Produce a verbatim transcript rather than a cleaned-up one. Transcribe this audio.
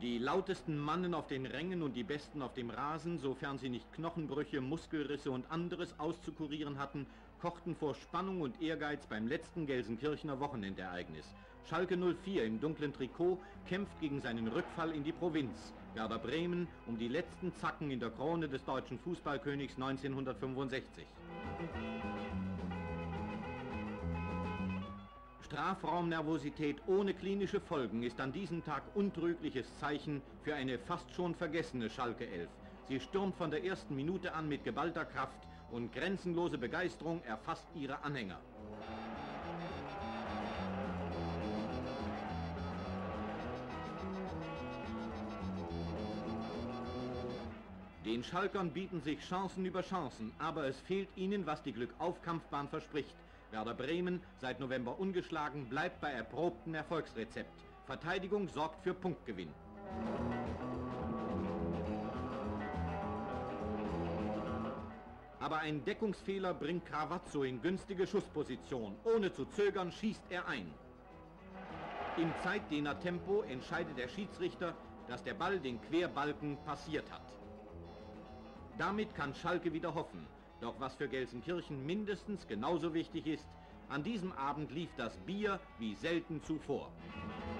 Die lautesten Mannen auf den Rängen und die besten auf dem Rasen, sofern sie nicht Knochenbrüche, Muskelrisse und anderes auszukurieren hatten, kochten vor Spannung und Ehrgeiz beim letzten Gelsenkirchener Wochenendereignis. Schalke null vier im dunklen Trikot kämpft gegen seinen Rückfall in die Provinz. Werder Bremen um die letzten Zacken in der Krone des deutschen Fußballkönigs neunzehnhundertfünfundsechzig. Strafraumnervosität ohne klinische Folgen ist an diesem Tag untrügliches Zeichen für eine fast schon vergessene Schalke elf. Sie stürmt von der ersten Minute an mit geballter Kraft und grenzenlose Begeisterung erfasst ihre Anhänger. Den Schalkern bieten sich Chancen über Chancen, aber es fehlt ihnen, was die Glückauf-Kampfbahn verspricht. Werder Bremen, seit November ungeschlagen, bleibt bei erprobtem Erfolgsrezept. Verteidigung sorgt für Punktgewinn. Aber ein Deckungsfehler bringt Cravazzo in günstige Schussposition. Ohne zu zögern schießt er ein. Im Zeitdehner-Tempo entscheidet der Schiedsrichter, dass der Ball den Querbalken passiert hat. Damit kann Schalke wieder hoffen. Doch was für Gelsenkirchen mindestens genauso wichtig ist, an diesem Abend lief das Bier wie selten zuvor.